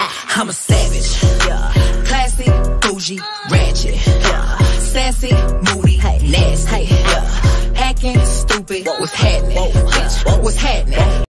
I'm a savage, classy, bougie, ratchet, sassy, moody, nasty, acting stupid. What's happening? What's happening?